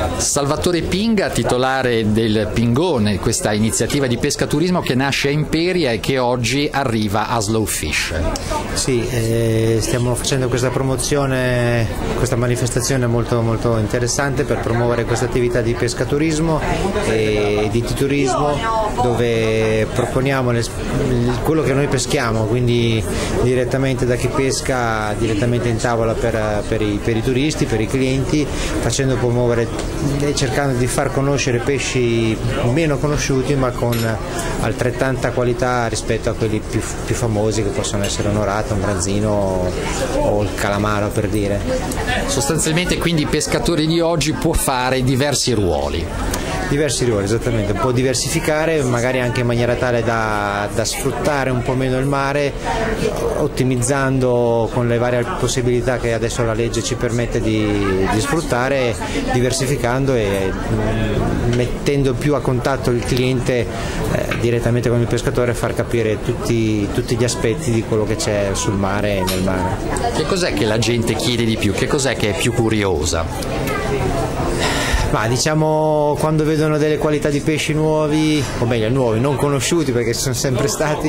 Salvatore Pinga, titolare del Pingone, questa iniziativa di pescaturismo che nasce a Imperia e che oggi arriva a Slow Fish. Sì, stiamo facendo questa promozione, questa manifestazione molto interessante per promuovere questa attività di pescaturismo e di turismo, dove proponiamo quello che noi peschiamo, quindi direttamente da chi pesca direttamente in tavola per i turisti, per i clienti, facendo promuovere e cercando di far conoscere pesci meno conosciuti ma con altrettanta qualità rispetto a quelli più famosi, che possono essere un orato, un branzino o il calamaro, per dire. Sostanzialmente quindi il pescatore di oggi può fare diversi ruoli. Diversi ruoli, esattamente, può diversificare, magari anche in maniera tale da sfruttare un po' meno il mare, ottimizzando con le varie possibilità che adesso la legge ci permette di sfruttare, diversificando e mettendo più a contatto il cliente direttamente con il pescatore, far capire tutti gli aspetti di quello che c'è sul mare e nel mare. Che cos'è che la gente chiede di più? Che cos'è che è più curiosa? Ma diciamo, quando vedono delle qualità di pesci nuovi, o meglio nuovi, non conosciuti perché sono sempre stati,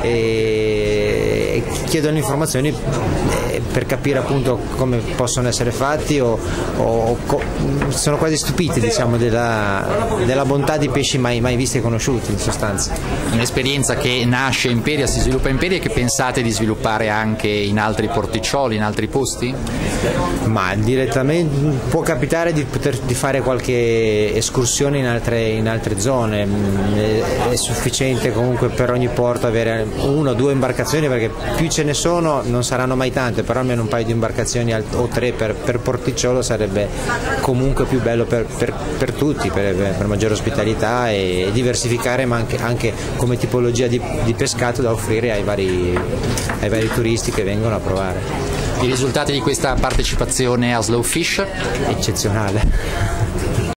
e chiedono informazioni per capire appunto come possono essere fatti o sono quasi stupiti, diciamo, della bontà di pesci mai visti e conosciuti, in sostanza. Un'esperienza che nasce a Imperia, si sviluppa a Imperia, e che pensate di sviluppare anche in altri porticcioli, in altri posti? Ma direttamente può capitare di fare qualche escursione in altre zone. È sufficiente comunque per ogni porto avere una o due imbarcazioni, perché più ce ne sono non saranno mai tante, però almeno un paio di imbarcazioni o tre per porticciolo sarebbe comunque più bello per tutti, per maggiore ospitalità e diversificare, ma anche come tipologia di pescato da offrire ai vari turisti che vengono a provare. I risultati di questa partecipazione a Slow Fish? Eccezionale.